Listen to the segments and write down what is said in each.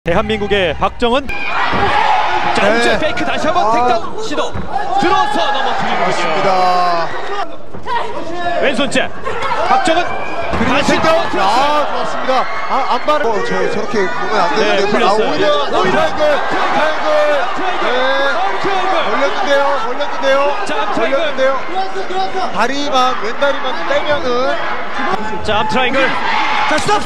대한민국의 박정은 짠 페이크 다시 한번 택다운 시도 들어서 넘어뜨리는군요. 왼손째 박정은 다시 택다운. 좋았습니다. 안바를 저렇게 보면 안 되는데. 풀렸어요. 오히려 트라이앵글. 걸렸는데요. 다리만 왼다리만 떼면은. 자, 암트라이앵글. 자, 스톱.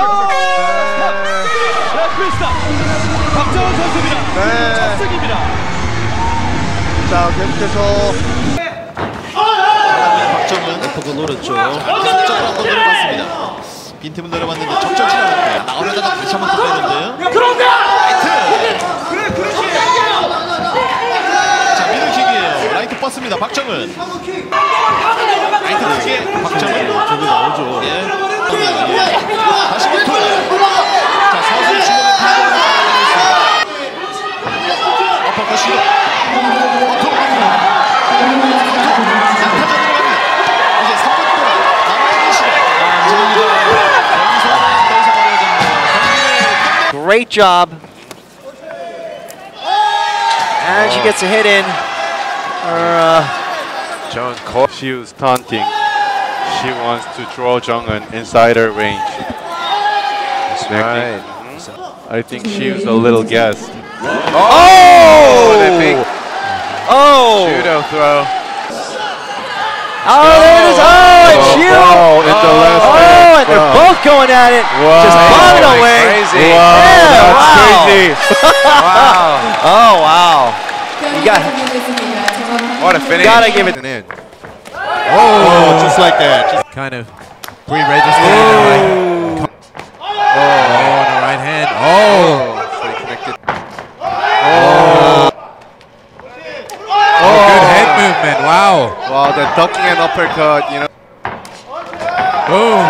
크리스타 박정은 선수입니다. 첫 승입니다. 자, 계속해서 박정은 F가 노렸죠. 숫자를 한번 노려봤습니다. 빈틈을 노려봤는데 적절치 않았고요. 나오려다가 다시 한번 또 빼는데요. 라이트! 자, 미들킥이에요. 라이트 뻗습니다. 박정은. 라이트 크게 박정은. 저기 나오죠. 예. 다시 비토. 자, 서서 주먹에 타고 어퍼컷 시도. Great job. And she gets a hit in. She was taunting. She wants to draw Jung-eun inside her range. Right. I think she was a little gassed. Oh! That big judo throw. Oh, there it is. Oh, and Hugh. In the last And they're both going at it. Wow. Just bombing away. Crazy. Wow, Yeah, that's crazy. Wow. Oh, wow. You got What a finish. gotta give it. Oh, just like that. Kind of pre-registered in the right. On the right hand. So he connected. Good head movement. Wow. Wow, the ducking and uppercut, you know. Boom.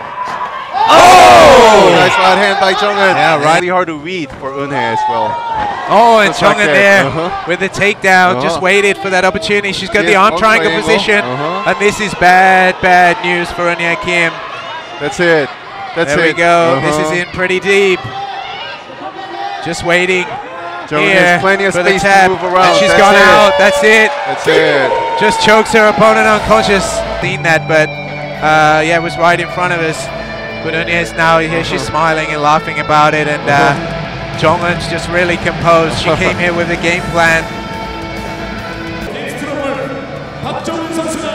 Nice right hand by Jung-eun. Yeah, right. Really hard to read for Eunhae as well. Oh, and Just like Jung-eun that. there with the takedown. Just waited for that opportunity. She's got Yeah, the arm on triangle triangle. position. And this is bad news for Eunhae Kim. That's it. That's There it. we go. This is in pretty deep. Just waiting Jung-eun here has plenty of for the space tap. to move around. And she's That's gone it. out. That's it. That's it. Just chokes her opponent unconscious. Seen that, but yeah, it was right in front of us. But Eunhae's now here. She's smiling and laughing about it, and Jung-eun's just really composed. She came here with a game plan. 박정은 선수가